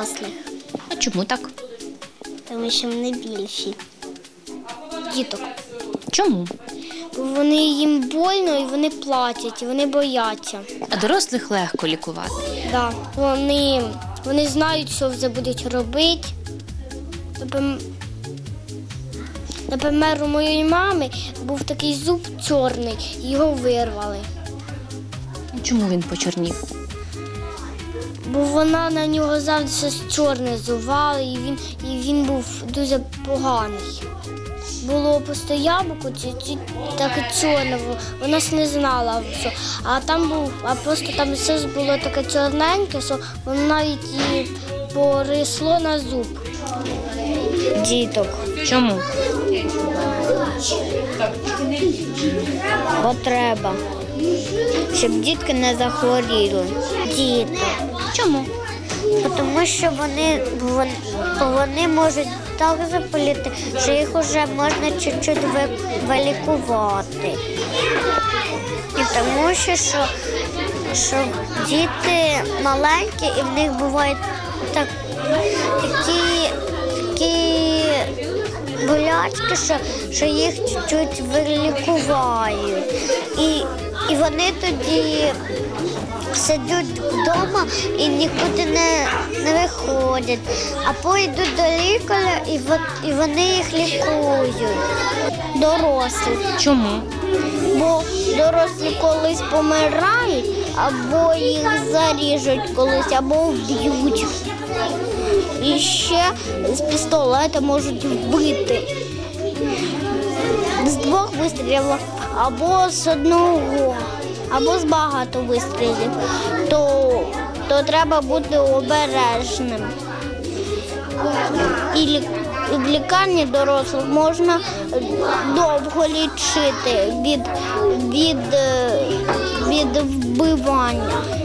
дорослих. А чому так? Тому що вони більші. Діток. Чому? Бо вони їм больно і вони плачуть, і вони бояться. А дорослих легко лікувати. Да. Вони знають, що вже будуть робити. Наприклад, у моєї мами був такий зуб чорний, його вирвали. Чому він почорнів? Бо вона на нього завжди щось чорне зувала, і він був дуже поганий. Було просто яблуко, таке чорне, вона ж не знала, що. А просто там все ж було таке чорненьке, що воно навіть і порисло на зуб. Діток. Чому? Бо треба, щоб дітки не захворіли. Діти. Чому? Тому що вони можуть так запалити, що їх вже можна чуть-чуть вилікувати. І тому що діти маленькі і в них бувають такі болячки, що їх чуть-чуть вилікувають. І вони тоді сидять вдома і нікуди не виходять, а потім йдуть до лікаря і вони їх лікують. Дорослі. Чому? Бо дорослі колись помирають, або їх заріжуть колись, або вб'ють. І ще з пістолета можуть вбити. З 2 вистрілів, або з 1, або з багато вистрілів. То треба бути обережним. І в лікарні дорослих можна довго лічити від вбивання.